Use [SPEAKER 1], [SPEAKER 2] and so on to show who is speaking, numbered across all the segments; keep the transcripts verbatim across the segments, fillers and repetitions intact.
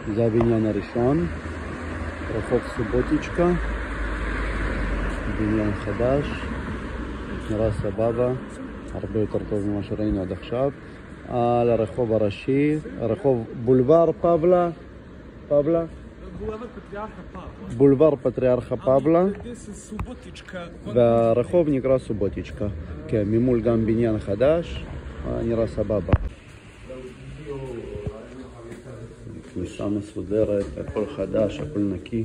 [SPEAKER 1] זה הבניין הראשון, רחוב סובוטיצ'קה, בניין חדש, נראה סבבה, הרבה יותר טוב ממה שראינו עד עכשיו. על הרחוב הראשי, הרחוב בולבר פבלה, פבלה? בולבר פטריארכה פבלה, והרחוב נקרא סובוטיצ'קה. כן, ממול גם בניין חדש, נראה סבבה. כניסה מסודרת, הכל חדש, הכל נקי.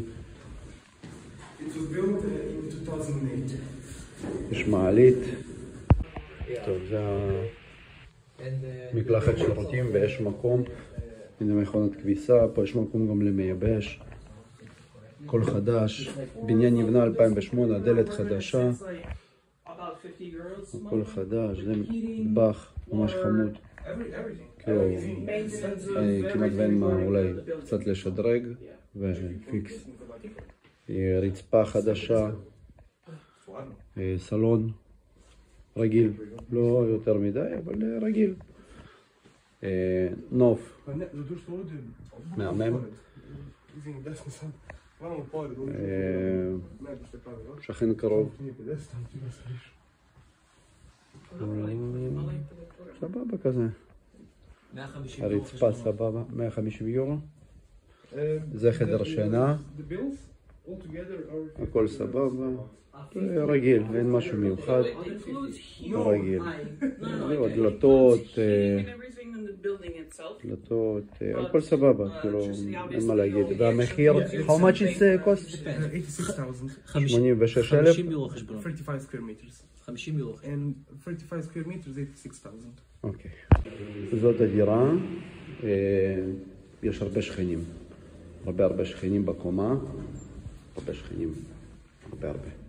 [SPEAKER 1] יש מעלית. טוב, זה מקלחת שירותים ויש מקום. הנה מכונת כביסה, פה יש מקום גם למייבש. הכל חדש. בניין נבנה אלפיים ושמונה, דלת חדשה. הכל חדש, זה מטבח ממש חמוד. כאילו, כמעט ואין מה אולי קצת לשדרג ופיקס. רצפה חדשה, סלון רגיל, לא יותר מדי, אבל רגיל. נוף מהמם. שכן קרוב. סבבה כזה. הרצפה סבבה, מאה וחמישים יורו. זה חדר שינה. הכל סבבה. רגיל, אין משהו מיוחד. רגיל. דלתות, דלתות, הכל סבבה, כאילו, אין מה להגיד. והמחיר, how much is cost? שמונים ושש אלף?
[SPEAKER 2] חמישים יורו חשבון. חמישים יורו.
[SPEAKER 3] And thirty-five square meters, eighty-six thousand.
[SPEAKER 1] אוקיי. זאת הדירה. יש הרבה שכנים. הרבה הרבה שכנים בקומה. הרבה שכנים. הרבה הרבה.